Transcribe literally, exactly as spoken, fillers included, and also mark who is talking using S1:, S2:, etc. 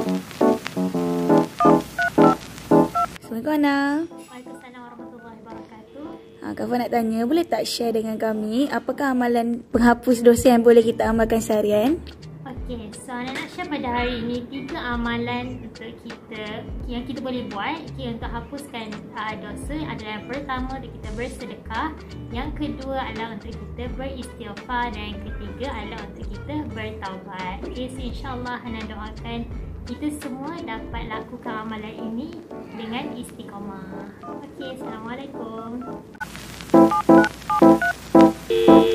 S1: Assalamualaikum Ana.
S2: Waalaikumsalam warahmatullahi wabarakatuh.
S1: Ha, Kak Fah nak tanya, boleh tak share dengan kami apakah amalan penghapus dosa yang boleh kita amalkan seharian?
S2: Okey, so Ana nak share pada hari ini tiga amalan untuk kita yang kita boleh buat okay, untuk hapuskan uh, dosa. Adalah yang pertama untuk kita bersedekah, yang kedua adalah untuk kita beristighfar, dan yang ketiga adalah untuk kita bertaubat. Okey, so insya-Allah Ana doakan kita semua dapat lakukan amalan ini dengan istiqamah. Okey, Assalamualaikum.